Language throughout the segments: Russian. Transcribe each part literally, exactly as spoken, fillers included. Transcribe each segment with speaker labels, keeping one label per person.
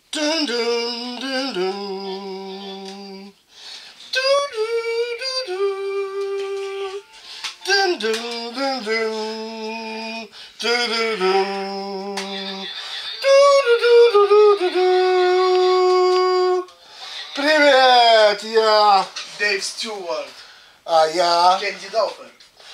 Speaker 1: Дун-дун-дун-дун. Ду-ду-ду-ду. Дун-дун-дун-дун. Ду-ду-дун. Ду-ду-ду-ду-ду-ду. Привет, я...
Speaker 2: Дэйв Стюарт.
Speaker 1: А я...
Speaker 2: Кэнди Далфер.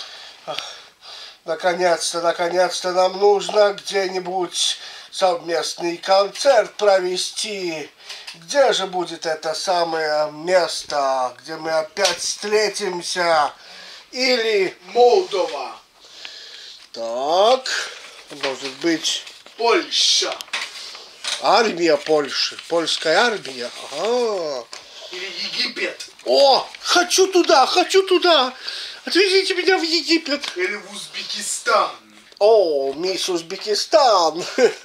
Speaker 1: Наконец-то, наконец-то нам нужно где-нибудь совместный концерт провести. Где же будет это самое место, где мы опять встретимся? Или...
Speaker 2: Молдова.
Speaker 1: Так, может быть...
Speaker 2: Польша.
Speaker 1: Армия Польши, польская армия. Ага.
Speaker 2: Или Египет.
Speaker 1: О, хочу туда, хочу туда. Отвезите меня в Египет.
Speaker 2: Или в Узбекистан.
Speaker 1: О, мисс Узбекистан.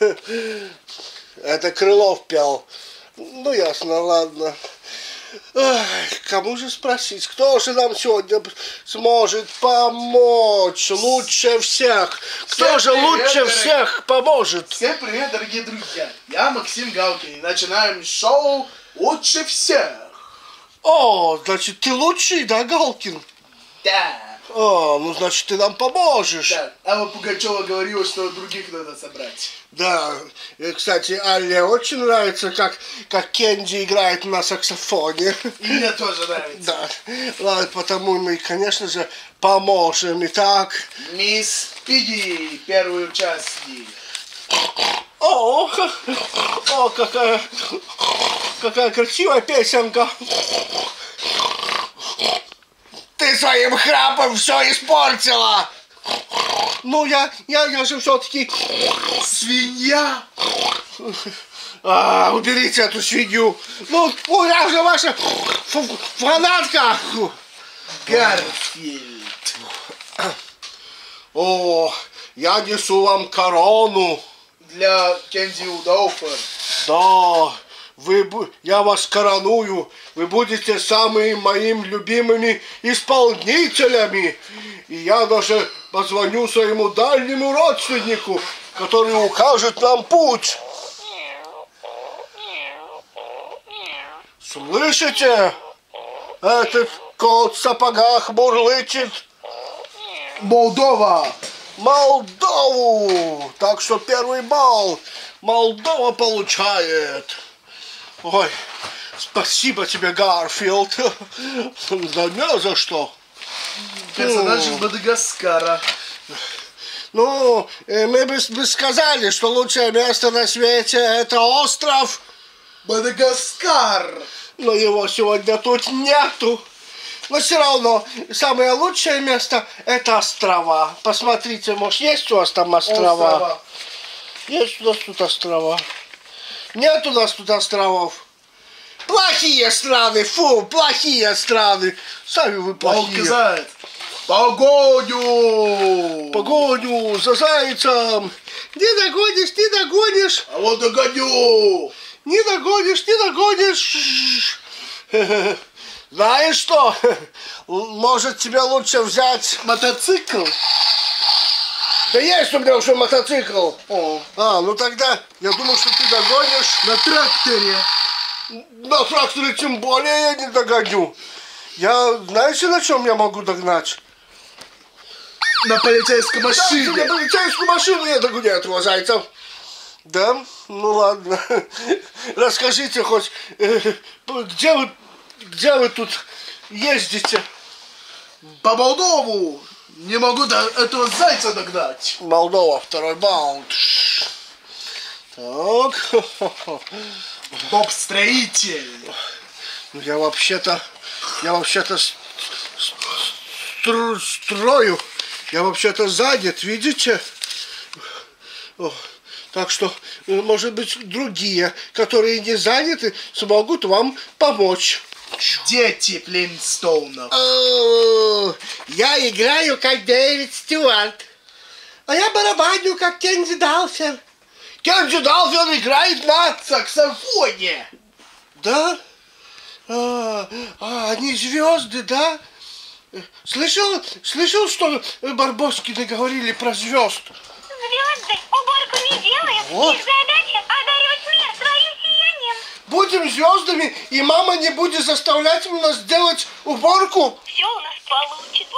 Speaker 1: Это Крылов пел. Ну, ясно, ладно. Ах, кому же спросить, кто же нам сегодня сможет помочь лучше всех? Кто
Speaker 2: Всем
Speaker 1: же
Speaker 2: привет,
Speaker 1: лучше
Speaker 2: дорогие.
Speaker 1: всех поможет?
Speaker 2: Всем привет, дорогие друзья. Я Максим Галкин. И начинаем шоу «Лучше всех».
Speaker 1: О, значит, ты лучший, да, Галкин?
Speaker 2: Да.
Speaker 1: О, ну, значит, ты нам поможешь.
Speaker 2: Так, Алла Пугачева говорила, что других надо собрать.
Speaker 1: Да, и, кстати, Алле очень нравится, как, как Кенди играет на саксофоне.
Speaker 2: И мне тоже нравится.
Speaker 1: Да, ладно, потому мы, конечно же, поможем. Итак,
Speaker 2: Мисс Пиги, первый участник.
Speaker 1: о, о, какая, какая красивая песенка. Ты своим храпом все испортила. Ну, я, я, я же все-таки...
Speaker 2: Свинья.
Speaker 1: А, уберите эту свинью. Ну, ну, я же ваша ф- фанатка.
Speaker 2: Гарфилд.
Speaker 1: О, я несу вам корону.
Speaker 2: Для Кэнди Далфер.
Speaker 1: Да, вы, бу- я вас короную. Вы будете самыми моими любимыми исполнителями. И я даже позвоню своему дальнему родственнику, который укажет нам путь. Слышите? Этот кот в сапогах бурлычет
Speaker 2: Молдова.
Speaker 1: Молдову. Так что первый балл Молдова получает. Ой, спасибо тебе, Гарфилд. Да не за что.
Speaker 2: Персонаж из Мадагаскара.
Speaker 1: Ну, э, мы бы, бы сказали, что лучшее место на свете это остров,
Speaker 2: Мадагаскар.
Speaker 1: но его сегодня тут нету. Но все равно самое лучшее место это острова. Посмотрите, может, есть у вас там острова?
Speaker 2: Острова.
Speaker 1: Есть у нас тут острова? Нет у нас тут островов. Плохие страны, фу, плохие страны. Сами вы плохие.
Speaker 2: Волк-заяц. Погоню.
Speaker 1: Погоню за зайцем. Не догонишь, не догонишь.
Speaker 2: А вот догоню.
Speaker 1: Не догонишь, не догонишь. Знаешь что? Может, тебе лучше взять...
Speaker 2: Мотоцикл.
Speaker 1: Да есть у меня уже мотоцикл.
Speaker 2: О,
Speaker 1: А, ну тогда я думал, что ты догонишь.
Speaker 2: на тракторе.
Speaker 1: На тракторе тем более я не догоню. Я, знаете, на чем я могу догнать?
Speaker 2: На полицейской
Speaker 1: Да,
Speaker 2: машине.
Speaker 1: на полицейскую машину я догоняю этого зайца. Да? Ну ладно. Расскажите хоть, э, где вы, где вы тут ездите?
Speaker 2: По Молдову. Не могу до этого зайца догнать.
Speaker 1: Молдова, второй балл. Так.
Speaker 2: Боб-строитель.
Speaker 1: Ну я вообще-то, я вообще-то с- с- стру- строю. Я вообще-то занят, видите? О, так что, э, может быть, другие, которые не заняты, смогут вам помочь.
Speaker 2: Дети Флинстоунов.
Speaker 1: О, я играю как Дэвид Стюарт. А я барабаню как Кенди Далфер. Кенди Далфер играет на...
Speaker 2: Саксофоне.
Speaker 1: Да? А, а, они звезды, да? Слышал, слышал, что Барбоскины говорили про звезд?
Speaker 3: Звезды уборку не делают,
Speaker 1: Вот.
Speaker 3: их задача одаривать мир своим сиянием.
Speaker 1: будем звездами, и мама не будет заставлять нас делать уборку.
Speaker 3: Все у нас получится.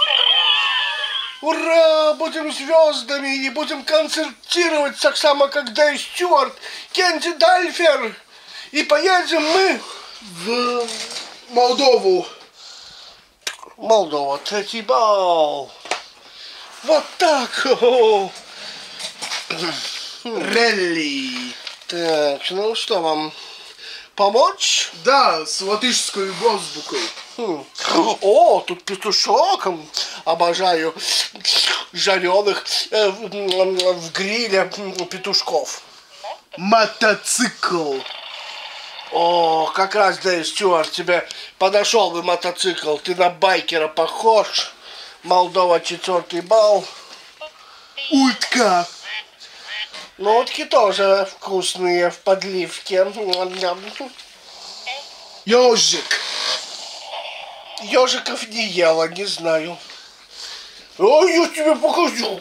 Speaker 1: Ура! Будем звездами и будем концертировать так само, как Дэйв Стюарт, Кенди Дальфер. И поедем мы
Speaker 2: в Молдову.
Speaker 1: Молдова, третий балл. Вот так. О-о-о.
Speaker 2: Релли.
Speaker 1: Так, ну что вам, помочь?
Speaker 2: Да, с латышской азбукой.
Speaker 1: Хм. О, тут петушок. Обожаю жареных э, в, в гриле петушков.
Speaker 2: Мотоцикл.
Speaker 1: О, как раз, Дэйв Стюарт, тебе подошел бы мотоцикл. Ты на байкера похож. Молдова, четвертый балл.
Speaker 2: Утка.
Speaker 1: Ну, утки тоже вкусные в подливке.
Speaker 2: Ежик.
Speaker 1: Ежиков не ела, не знаю. Ой, я тебе покажу.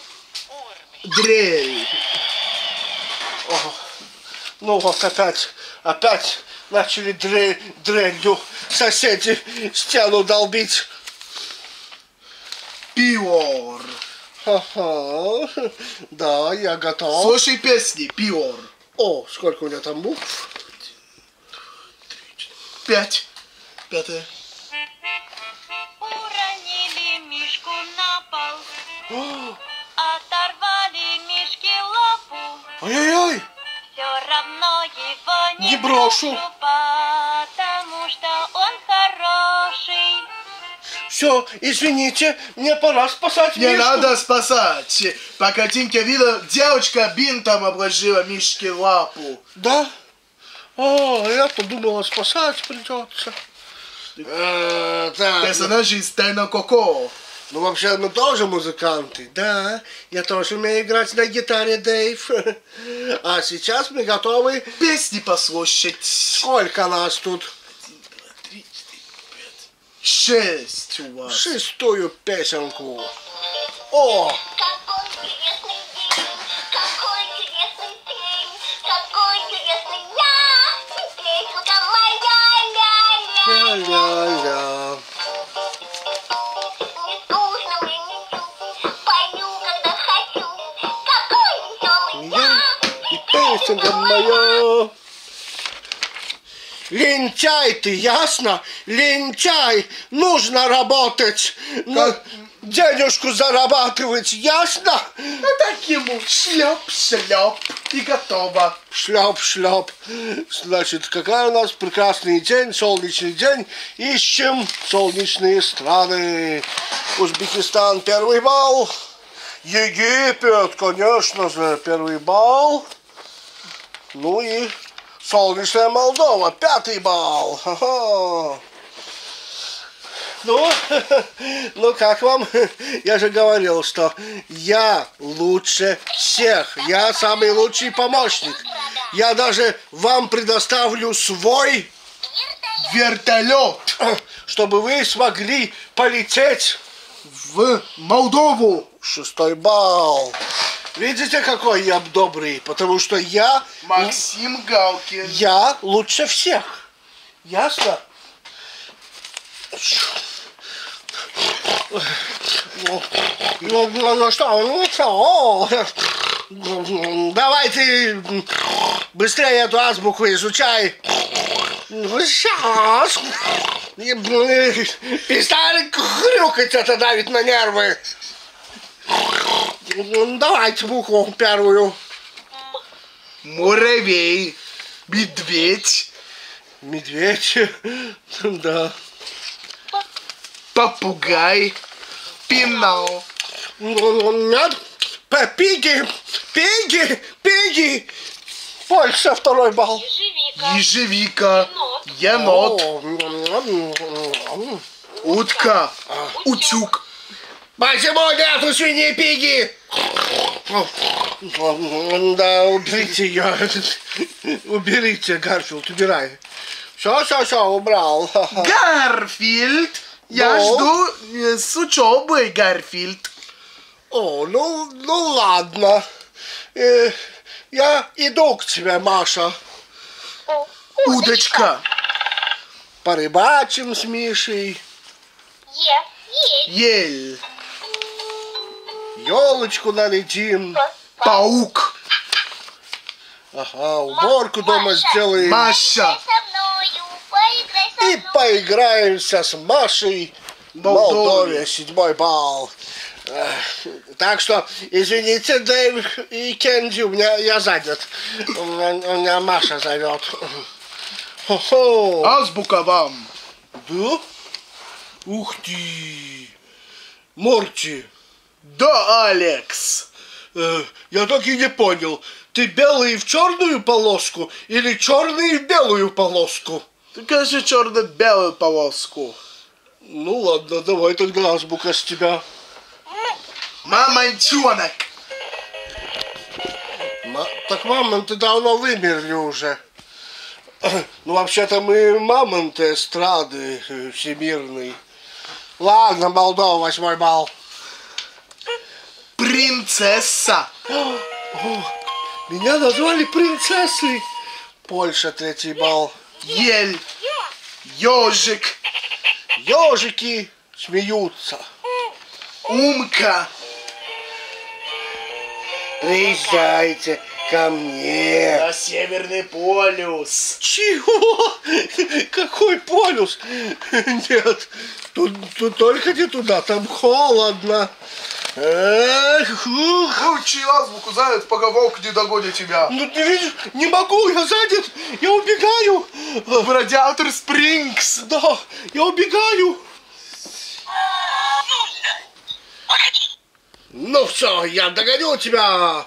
Speaker 2: Дрель.
Speaker 1: О, ну вот опять, опять начали дрель, дрелью соседи стену долбить.
Speaker 2: Пиор.
Speaker 1: Ага, да, я готов.
Speaker 2: Слушай песни, Пиор.
Speaker 1: О, сколько у меня там букв?
Speaker 2: Пять. Пятая.
Speaker 3: Уронили мишку на пол, оторвали мишке лапу.
Speaker 1: Ой-ой-ой,
Speaker 3: Все равно его не,
Speaker 1: не брошу.
Speaker 3: потому что он хороший.
Speaker 1: Все, извините, мне пора спасать
Speaker 2: Не
Speaker 1: мишку.
Speaker 2: надо спасать. По картинке видно, девочка бинтом обложила мишке лапу.
Speaker 1: Да? А, я-то думала, спасать придется. Э, да,
Speaker 2: Персонажи из Тайна Коко.
Speaker 1: ну вообще мы тоже музыканты, да. Я тоже умею играть на гитаре, Дэйв. А сейчас мы готовы.
Speaker 2: Песни послушать.
Speaker 1: Сколько нас тут?
Speaker 2: Шесть у вас.
Speaker 1: Шестую песенку. О!
Speaker 3: Какой интересный день, какой интересный день, какой интересный я, песенка моя, ля-ля.
Speaker 1: Ля-ля-ля.
Speaker 3: Не скучно мне ничуть, пою, когда хочу, какой веселый
Speaker 1: Я
Speaker 3: я,
Speaker 1: и песенка моя. Лентяй ты, ясно? Лентяй! Нужно работать! Ну, денежку зарабатывать, ясно?
Speaker 2: Ну так ему шлеп-шлеп и готово.
Speaker 1: Шляп-шляп. Значит, какая у нас прекрасный день, солнечный день. Ищем солнечные страны. Узбекистан первый балл. Египет, конечно же, первый балл. Ну и солнечная Молдова, пятый балл. Ха-ха. Ну, ну как вам? Я же говорил, что я лучше всех. Я самый лучший помощник. Я даже вам предоставлю свой
Speaker 2: Вертолет
Speaker 1: чтобы вы смогли полететь
Speaker 2: в Молдову.
Speaker 1: шестой балл. Видите, какой я добрый? Потому что я...
Speaker 2: Максим Галкин.
Speaker 1: Я лучше всех. Ясно? Ну, ну, ну что, ну что? Давай ты быстрее эту азбуку изучай. Сейчас. Перестань хрюкать, это давит на нервы. Давайте букву первую.
Speaker 2: Муравей. Медведь.
Speaker 1: Медведь. Да.
Speaker 2: Попугай. Пенал.
Speaker 1: Нет. Пиги. Пиги. Пиги. Польша, второй балл.
Speaker 3: Ежевика.
Speaker 2: Ежевика. Енот.
Speaker 1: О.
Speaker 2: Утка. Утюг.
Speaker 1: Почему нету свиньи Пиги? Да, уберите ее. Уберите, Гарфилд, убирай. Все, все, все, убрал.
Speaker 2: Гарфилд. Я
Speaker 1: Ну?
Speaker 2: жду э, с учебой, Гарфилд.
Speaker 1: О, ну, ну ладно. Э, я иду к тебе, Маша.
Speaker 2: Удочка.
Speaker 1: Порыбачим с Мишей.
Speaker 3: Е. Ель.
Speaker 2: Ель.
Speaker 1: Елочку налетим.
Speaker 2: Паук.
Speaker 1: Ага, уборку дома сделаем.
Speaker 2: Маша.
Speaker 3: Со мною, поиграй со
Speaker 1: И
Speaker 3: мной.
Speaker 1: поиграемся с Машей.
Speaker 2: Молдове.
Speaker 1: Молдове, седьмой балл. Эх, Так что, извините, Дэйв и Кенди, у меня я занят. У меня, у меня Маша зовет. Хо-хо.
Speaker 2: Азбука вам.
Speaker 1: Да? Ух ты! Морти,
Speaker 2: Да, Алекс.
Speaker 1: э, я так и не понял, ты белый в черную полоску или черный в белую полоску?
Speaker 2: Ты, кажется, черно-белую полоску.
Speaker 1: Ну ладно, давай тогда азбука с тебя.
Speaker 2: Мамонтенок.
Speaker 1: Ма- так мамонты давно вымерли уже. Ну, вообще-то мы мамонты эстрады э, всемирной. Ладно, Молдова, восьмой балл.
Speaker 2: Принцесса.
Speaker 1: Меня назвали принцессой. Польша, третий балл.
Speaker 2: Ель. Ежик.
Speaker 1: Ежики смеются.
Speaker 2: Умка.
Speaker 1: Приезжайте ко мне.
Speaker 2: На Северный полюс.
Speaker 1: Чего? Какой полюс? Нет, тут, тут только не туда, там холодно. Эх, ух.
Speaker 2: Учи азбуку, заяц, пока волк не догонит тебя.
Speaker 1: Ну ты видишь, не могу, я занят, я убегаю.
Speaker 2: В Радиатор Спрингс.
Speaker 1: Да, я убегаю. Ну все, я догоню тебя.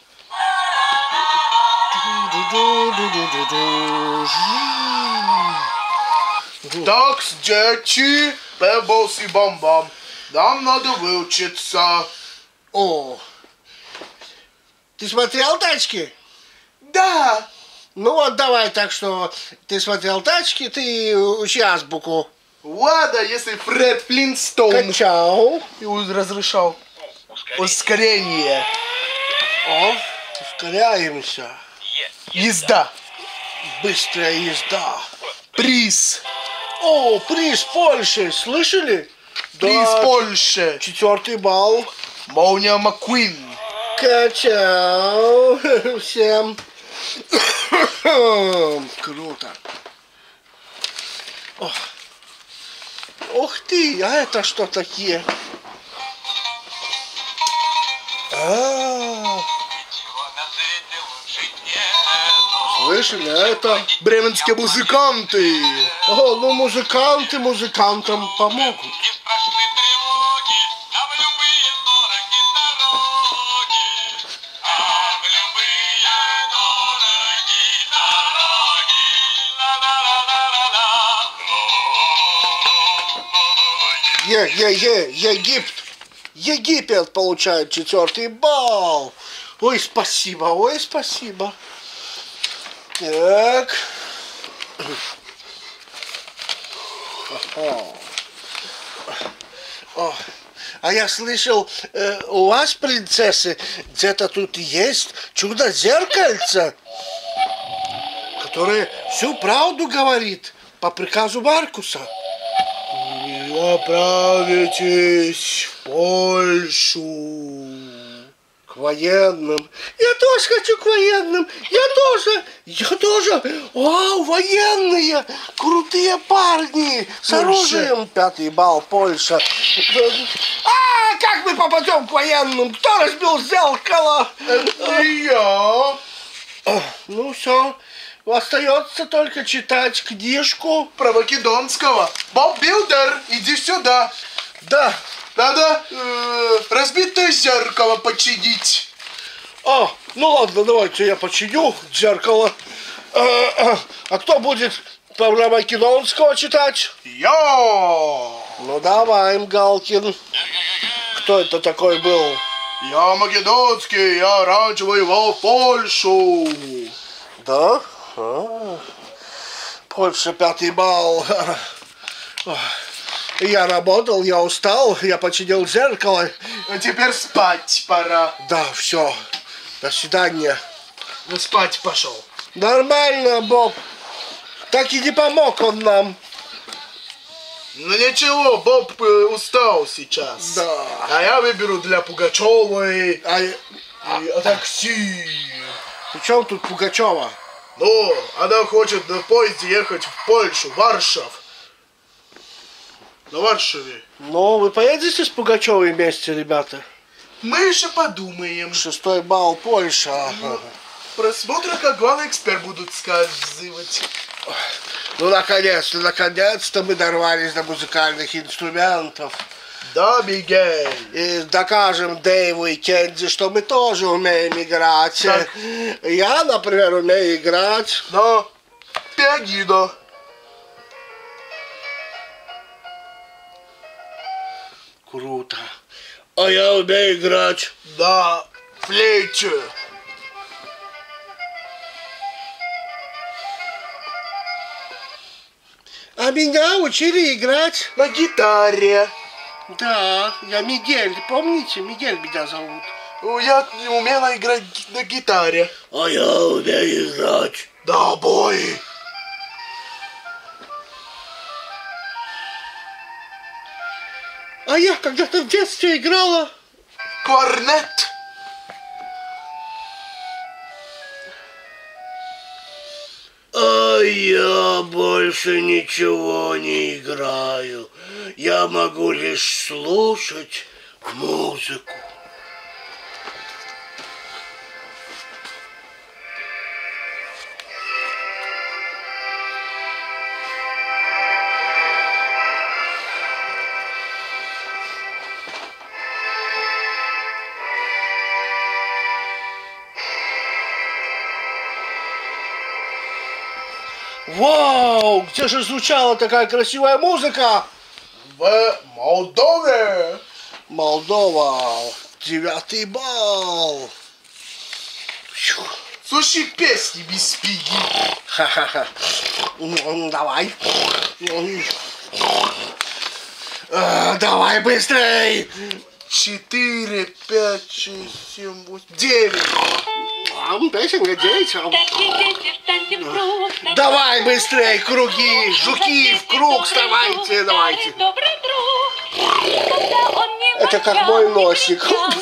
Speaker 2: Так, дети, Пеблс и Бам-Бам, нам надо выучиться.
Speaker 1: О, ты смотрел «Тачки»?
Speaker 2: Да.
Speaker 1: Ну вот давай так, что ты смотрел «Тачки», ты учи азбуку.
Speaker 2: Ладно, если Фред Флинстоун
Speaker 1: Качал.
Speaker 2: и разрешал. Ускорение.
Speaker 1: О, ускоряемся.
Speaker 2: Езда.
Speaker 1: Быстрая езда.
Speaker 2: Приз.
Speaker 1: О, приз Польши, слышали?
Speaker 2: Приз
Speaker 1: Да,
Speaker 2: Польши.
Speaker 1: четвертый балл.
Speaker 2: Молния Маккуин.
Speaker 1: Качал. Всем. Круто. О. Ух ты, а это что такие? А, слышали, а это...
Speaker 2: Бременские музыканты.
Speaker 1: О, ну музыканты музыкантам помогут.
Speaker 4: Не страшны тревоги, а в любые дороги дороги. А в любые дороги дороги. Ла-ла-ла-ла-ла-ла.
Speaker 1: Е-е-е, Египет. Египет получает четвертый балл. Ой, спасибо, ой, спасибо. Так. Ага. О, а я слышал, э, у вас, принцессы, где-то тут есть чудо-зеркальце, которое всю правду говорит по приказу Маркуса. Отправитесь в Польшу. К военным. Я тоже хочу к военным. Я тоже. Я тоже. Вау, военные. Крутые парни. С
Speaker 2: Польша.
Speaker 1: оружием. Пятый балл, Польша. А, как мы попадем к военным? Кто разбил зеркало?
Speaker 2: Я.
Speaker 1: Ну все. Остается только читать книжку.
Speaker 2: Про Македонского. Боб Билдер, иди сюда.
Speaker 1: Да.
Speaker 2: Надо э, разбитое зеркало починить.
Speaker 1: А, ну ладно, давайте я починю зеркало. А, а, а кто будет про Македонского читать?
Speaker 2: Я.
Speaker 1: Ну давай, Галкин. Кто это такой был?
Speaker 2: Я Македонский, я раньше воевал в Польшу.
Speaker 1: Да? А, Польша, пятый балл. Я работал, я устал, я починил зеркало.
Speaker 2: А теперь спать пора.
Speaker 1: Да, все. До свидания.
Speaker 2: Ну спать пошел.
Speaker 1: Нормально, Боб. Так и не помог он нам.
Speaker 2: Ну ничего, Боб э, устал сейчас.
Speaker 1: Да.
Speaker 2: А я выберу для Пугачевой
Speaker 1: А,
Speaker 2: и, а, такси.
Speaker 1: при чем тут Пугачева?
Speaker 2: Ну, она хочет на поезде ехать в Польшу, Варшав. На Варшаве.
Speaker 1: Ну, вы поедете с Пугачевой вместе, ребята?
Speaker 2: Мы еще подумаем.
Speaker 1: Шестой балл Польша.
Speaker 2: Просмотры, как главный эксперт, будут сказывать.
Speaker 1: Ну, наконец-то, наконец-то мы дорвались до музыкальных инструментов.
Speaker 2: Да, Мигель.
Speaker 1: И докажем Дэйву и Кензи, что мы тоже умеем играть.
Speaker 2: Так.
Speaker 1: Я, например, умею играть.
Speaker 2: На пианино.
Speaker 1: Круто. А я умею играть.
Speaker 2: На флейте.
Speaker 1: А меня учили играть.
Speaker 2: На гитаре.
Speaker 1: Да, я Мигель. Помните, Мигель меня зовут.
Speaker 2: Ну, я не умела играть ги- на гитаре.
Speaker 1: А я умею играть.
Speaker 2: На обои.
Speaker 1: А я когда-то в детстве играла.
Speaker 2: Кларнет.
Speaker 1: А я больше ничего не играю. Я могу лишь слушать музыку. Вау, где же звучала такая красивая музыка?
Speaker 2: В Молдове.
Speaker 1: Молдова, девятый балл. Фью.
Speaker 2: Слушай песни без фиги.
Speaker 1: Ха-ха-ха. Ну, давай. А, давай быстрей.
Speaker 2: Четыре, пять, шесть, семь, восемь, девять.
Speaker 1: А, песенка девять. Давай быстрей, круги, жуки в круг, вставайте, давайте. Это как мой носик.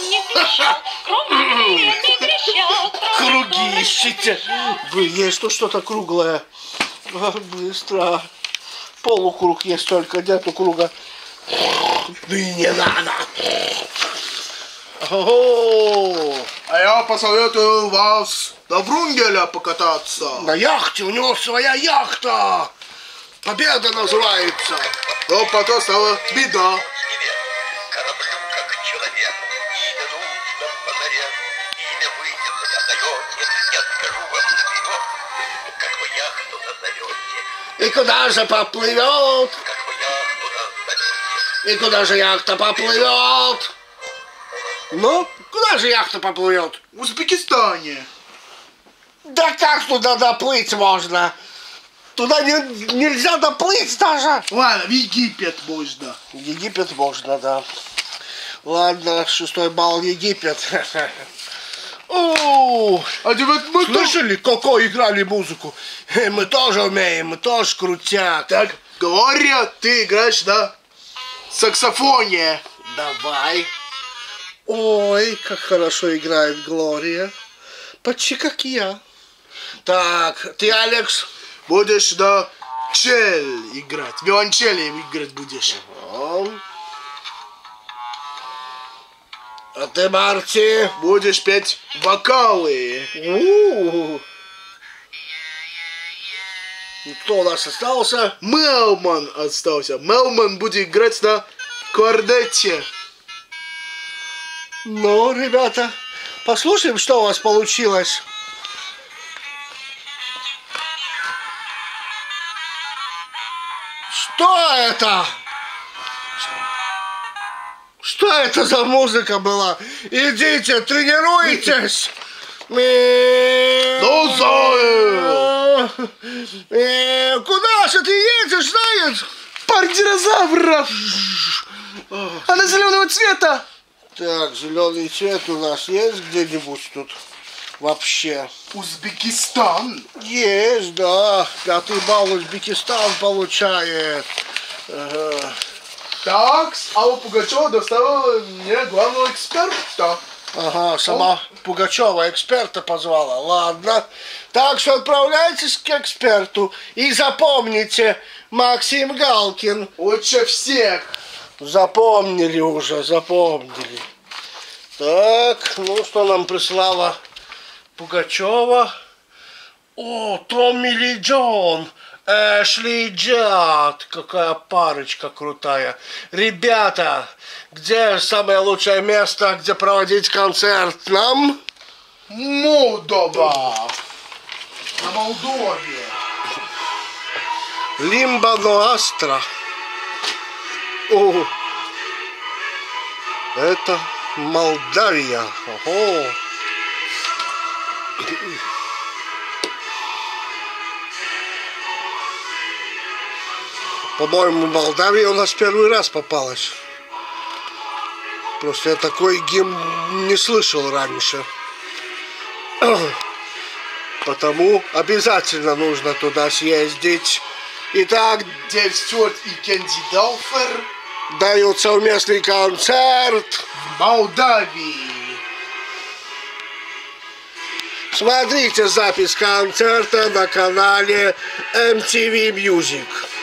Speaker 1: Круги ищите. Вы, есть тут что-то круглое. А, быстро. Полукруг есть только, нету круга. Ну и не надо. Ого.
Speaker 2: А я посоветую вас на Врунгеля покататься.
Speaker 1: На яхте, у него своя яхта. Победа называется.
Speaker 2: Но потом стала беда.
Speaker 4: Кораблю как человек, имя нужно по заре. Имя вы не назовете, я скажу вам наперед. Как вы яхту назовете,
Speaker 1: И куда же поплывет?
Speaker 4: как вы яхту назовете.
Speaker 1: И куда же яхта поплывет? Ну, куда же яхта поплывет?
Speaker 2: В Узбекистане.
Speaker 1: Да как туда доплыть можно? Туда не- нельзя доплыть даже.
Speaker 2: Ладно, в Египет можно.
Speaker 1: В Египет можно, да. Ладно, шестой балл Египет. О,
Speaker 2: А теперь мы тоже.
Speaker 1: слышали, какой играли музыку? Э, Мы тоже умеем, мы тоже крутят.
Speaker 2: Так, Глория, ты играешь на саксофоне.
Speaker 1: Давай. Ой, как хорошо играет Глория. Почти как я. Так, ты, Алекс?
Speaker 2: Будешь на чель играть. Виолончели играть будешь.
Speaker 1: А ты, Марти?
Speaker 2: Будешь петь вокалы.
Speaker 1: У-у-у. Кто у нас остался?
Speaker 2: Мелман остался. Мелман будет играть на кларнете.
Speaker 1: Ну, ребята, послушаем, что у вас получилось. Что это? Что это за музыка была? Идите, тренируйтесь.
Speaker 2: Ну, Зоя!
Speaker 1: Э, Куда же ты едешь, заяц?
Speaker 2: Парк динозавров. Она зеленого цвета.
Speaker 1: Так, зеленый цвет у нас есть где-нибудь тут? вообще.
Speaker 2: Узбекистан.
Speaker 1: Есть, да. Пятый балл Узбекистан получает. Ага.
Speaker 2: Так, а у Пугачева доставила мне главного эксперта.
Speaker 1: Ага, сама Пугачева эксперта позвала. Ладно. Так что отправляйтесь к эксперту. И запомните, Максим Галкин.
Speaker 2: Лучше всех.
Speaker 1: Запомнили уже, запомнили. Так, ну что нам прислала Пугачева? О, Томми Ли Джон, Эшли Джад. Какая парочка крутая. Ребята, где самое лучшее место, где проводить концерт нам?
Speaker 2: Молдова. На Молдове.
Speaker 1: Лимба Ноастра. О, это Молдавия. Ого. По-моему, Молдавия у нас первый раз попалась. Просто я такой гимн не слышал раньше. Потому обязательно нужно туда съездить. Итак,
Speaker 2: Дейв Стюарт и Кенди Далфер
Speaker 1: дают совместный концерт
Speaker 2: в Молдавии.
Speaker 1: Смотрите запись концерта на канале эм ти ви Music.